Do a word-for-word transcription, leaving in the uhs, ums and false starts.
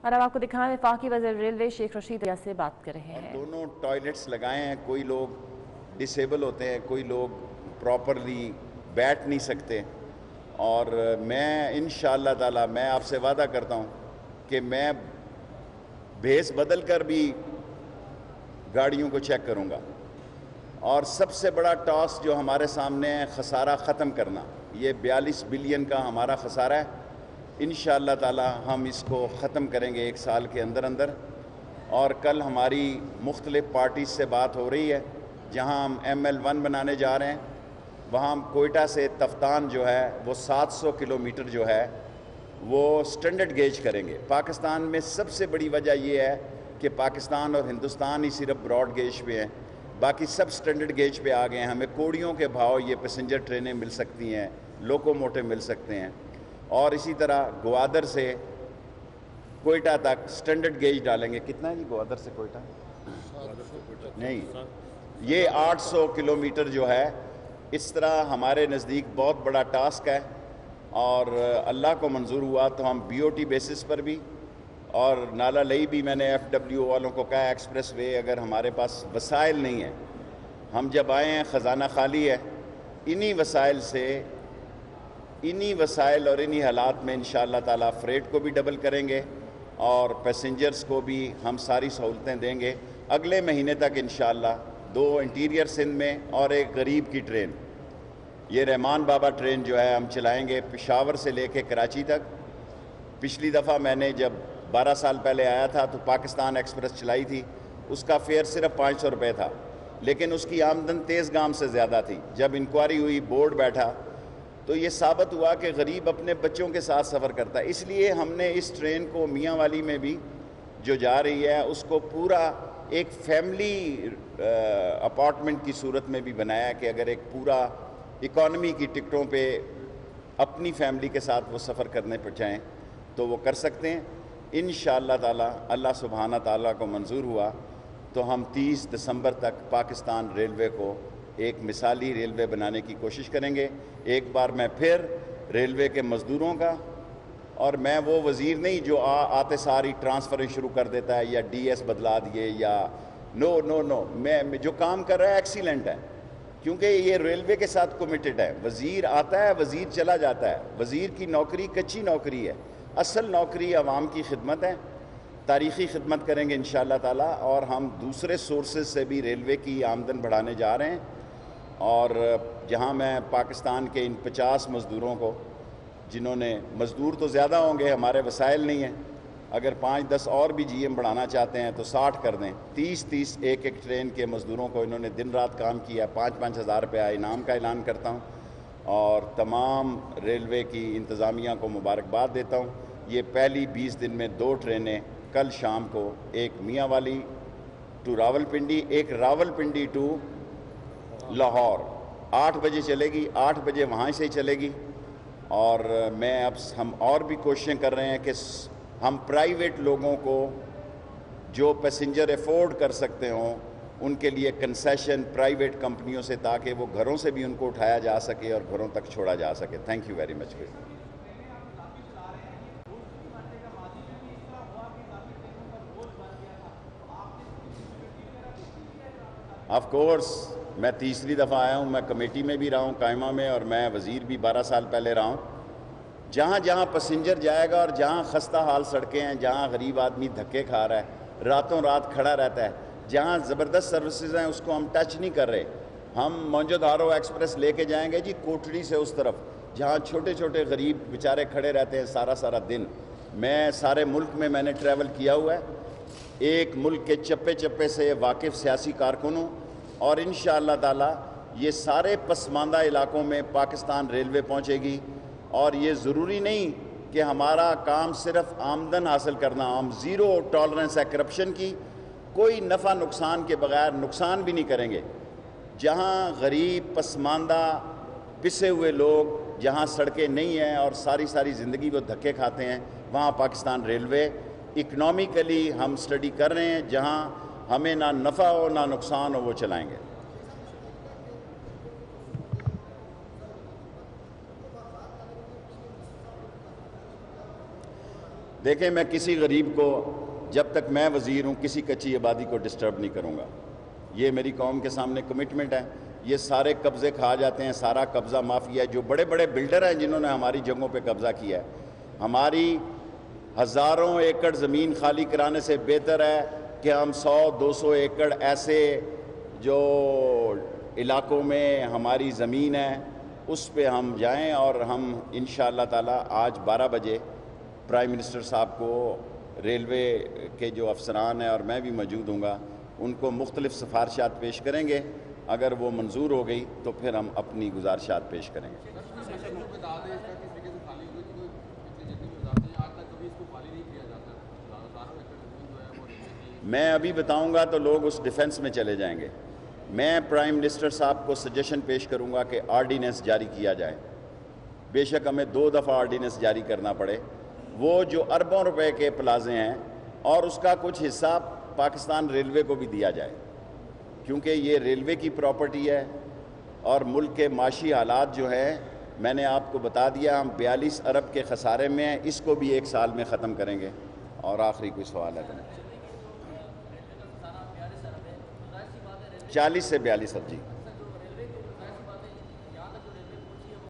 اور اب آپ کو دکھائیں وفاقی وزیر ریلوے شیخ رشید سے بات کر رہے ہیں۔ دونوں ٹوائلٹس لگائے ہیں، کوئی لوگ ڈسیبل ہوتے ہیں، کوئی لوگ پراپرلی بیٹھ نہیں سکتے، اور میں انشاءاللہ تعالی میں آپ سے وعدہ کرتا ہوں کہ میں بھیس بدل کر بھی گاڑیوں کو چیک کروں گا، اور سب سے بڑا ٹاسک جو ہمارے سامنے ہے خسارہ ختم کرنا، یہ بیالیس بلین کا ہمارا خسارہ ہے، انشاءاللہ تعالی ہم اس کو ختم کریں گے ایک سال کے اندر اندر۔ اور کل ہماری مختلف پارٹیز سے بات ہو رہی ہے، جہاں ہم ایم ایل ون بنانے جا رہے ہیں، وہاں ہم کوئٹہ سے تفتان جو ہے وہ سات سو کلومیٹر جو ہے وہ سٹینڈرڈ گیج کریں گے۔ پاکستان میں سب سے بڑی وجہ یہ ہے کہ پاکستان اور ہندوستان ہی صرف براڈ گیج پہ ہیں، باقی سب سٹینڈرڈ گیج پہ آ گئے ہیں۔ ہمیں کوڑیوں کے بھاؤ یہ پیسنجر ٹرینیں مل سکتی ہیں، لوکو موٹو مل سکتے ہیں، اور اسی طرح گوادر سے کوئٹہ تک سٹینڈرڈ گیج ڈالیں گے۔ کتنا ہے جی گوادر سے کوئٹہ؟ نہیں، یہ آٹھ سو کلومیٹر جو ہے، اس طرح ہمارے نزدیک بہت بڑا ٹاسک ہے، اور اللہ کو منظور ہوا تو ہم بی او ٹی بیسس پر بھی اور نالا لئی بھی میں نے ایف ڈبلیو والوں کو کہا ایکسپریس وے اگر ہمارے پاس وسائل نہیں ہیں، ہم جب آئے ہیں خزانہ خالی ہے، انہی وسائل سے انہی وسائل اور انہی حالات میں انشاءاللہ تعالی فریٹ کو بھی ڈبل کریں گے اور پیسنجرز کو بھی ہم ساری سہولتیں دیں گے۔ اگلے مہینے تک انشاءاللہ دو انٹیریئر سندھ میں اور ایک غریب کی ٹرین، یہ رحمان بابا ٹرین جو ہے ہم چلائیں گے پشاور سے لے کے کراچی تک۔ پچھلی دفعہ میں نے جب بارہ سال پہلے آیا تھا تو پاکستان ایکسپریس چلائی تھی، اس کا فیئر صرف پانچ سو روپے تھا، لیکن اس کی آمدن تیز گام سے زیادہ تھی۔ جب انکوائری ہوئی، بورڈ بیٹھا، تو یہ ثابت ہوا کہ غریب اپنے بچوں کے ساتھ سفر کرتا ہے۔ اس لیے ہم نے اس ٹرین کو میاں والی میں بھی جو جا رہی ہے اس کو پورا ایک فیملی اپارٹمنٹ کی صورت میں بھی بنایا کہ اگر ایک پورا اکانومی کی ٹکٹوں پہ اپنی فیملی کے ساتھ وہ سفر کرنے پر جائیں تو وہ کر سکتے ہیں۔ انشاءاللہ تعالی اللہ سبحانہ تعالیٰ کو منظور ہوا تو ہم تیس دسمبر تک پاکستان ریلوے کو ایک مثالی ریلوے بنانے کی کوشش کریں گے۔ ایک بار میں پھر ریلوے کے مزدوروں کا، اور میں وہ وزیر نہیں جو آ آتے ساری ٹرانسفریں شروع کر دیتا ہے یا ڈی ایس بدلا دیے یا نو نو نو میں جو کام کر رہا ہے ایکسیلنٹ ہے، کیونکہ یہ ریلوے کے ساتھ کمیٹڈ ہے۔ وزیر آتا ہے، وزیر چلا جاتا ہے، وزیر کی نوکری کچی نوکری ہے، اصل نوکری عوام کی خدمت ہے۔ تاریخی خدمت کریں گے انشاءاللہ تعالی، اور ہم دوسرے سورسز سے بھی ریلوے کی آمدن بڑھانے جا رہے ہیں، اور جہاں میں پاکستان کے ان پچاس مزدوروں کو، جنہوں نے مزدور تو زیادہ ہوں گے، ہمارے وسائل نہیں ہیں، اگر پانچ دس اور بھی جی ایم بڑھانا چاہتے ہیں تو ساٹھ کر دیں، تیس تیس ایک ایک ٹرین کے مزدوروں کو انہوں نے دن رات کام کیا، پانچ پانچ ہزار روپیہ انعام کا اعلان کرتا ہوں، اور تمام ریلوے کی انتظامیہ کو مبارکباد دیتا ہوں۔ یہ پہلی بیس دن میں دو ٹرینیں کل شام کو، ایک میاں والی ٹو راول پنڈی، ایک راول پنڈی ٹو لاہور، آٹھ بجے چلے گی، آٹھ بجے وہاں سے چلے گی۔ اور میں اب ہم اور بھی کوششیں کر رہے ہیں کہ ہم پرائیویٹ لوگوں کو جو پیسنجر افورڈ کر سکتے ہوں ان کے لیے کنسیشن پرائیویٹ کمپنیوں سے، تاکہ وہ گھروں سے بھی ان کو اٹھایا جا سکے اور گھروں تک چھوڑا جا سکے۔ Thank you very much. Of course میں تیسری دفعہ آیا ہوں، میں کمیٹی میں بھی رہا ہوں قائمہ میں، اور میں وزیر بھی بارہ سال پہلے رہا ہوں۔ جہاں جہاں پیسنجر جائے گا اور جہاں خستہ حال سڑکیں ہیں، جہاں غریب آدمی دھکے کھا رہا ہے، راتوں رات کھڑا رہتا ہے، جہاں زبردست سروسز ہیں اس کو ہم ٹچ نہیں کر رہے۔ ہم موجود ہارو ایکسپریس لے کے جائیں گے جی کوٹڑی سے اس طرف، جہاں چھوٹے چھوٹے غریب بیچارے کھڑے رہتے ہیں سارا سارا دن۔ میں سارے ملک میں میں نے ٹریول کیا ہوا ہے، ایک ملک کے چپے چپے سے واقف سیاسی کارکنوں، اور انشاءاللہ تعالی یہ سارے پسماندہ علاقوں میں پاکستان ریلوے پہنچے گی۔ اور یہ ضروری نہیں کہ ہمارا کام صرف آمدن حاصل کرنا، ہم زیرو ٹالرنس ہے کرپشن کی، کوئی نفع نقصان کے بغیر نقصان بھی نہیں کریں گے۔ جہاں غریب پسماندہ پسے ہوئے لوگ، جہاں سڑکیں نہیں ہیں اور ساری ساری زندگی وہ دھکے کھاتے ہیں، وہاں پاکستان ریلوے اکنامیکلی ہم سٹڈی کر رہے ہیں، جہاں ہمیں نہ نفع ہو نہ نقصان ہو وہ چلائیں گے۔ دیکھیں میں کسی غریب کو جب تک میں وزیر ہوں کسی کچی آبادی کو ڈسٹرب نہیں کروں گا. یہ میری قوم کے سامنے کمٹمنٹ ہے. یہ سارے قبضے کھا جاتے ہیں, سارا قبضہ مافیا ہے. جو بڑے بڑے بلڈر ہیں جنہوں نے ہماری جگہوں پہ قبضہ کیا ہے, ہماری ہزاروں ایکڑ زمین خالی کرانے سے بہتر ہے کہ ہم سو دو سو ایکڑ ایسے جو علاقوں میں ہماری زمین ہے اس پہ ہم جائیں, اور ہم انشاءاللہ تعالی آج بارہ بجے پرائم منسٹر صاحب کو, ریلوے کے جو افسران ہیں اور میں بھی موجود ہوں گا, ان کو مختلف سفارشات پیش کریں گے. اگر وہ منظور ہو گئی تو پھر ہم اپنی گزارشات پیش کریں گے. میں ابھی بتاؤں گا تو لوگ اس ڈیفنس میں چلے جائیں گے. میں پرائم منسٹر صاحب کو سجیشن پیش کروں گا کہ آرڈیننس جاری کیا جائے. بے شک ہمیں دو دفعہ آرڈیننس جاری کرنا پڑے. وہ جو اربوں روپے کے پلازے ہیں اور اس کا کچھ حصہ پاکستان ریلوے کو بھی دیا جائے, کیونکہ یہ ریلوے کی پراپرٹی ہے. اور ملک کے معاشی حالات جو ہیں میں نے آپ کو بتا دیا, ہم بیالیس ارب کے خسارے میں ہیں, اس کو بھی ایک سال میں ختم کریں گے. اور آخری کوئی سوال ہے چالیس سے بیالیس ارب جی.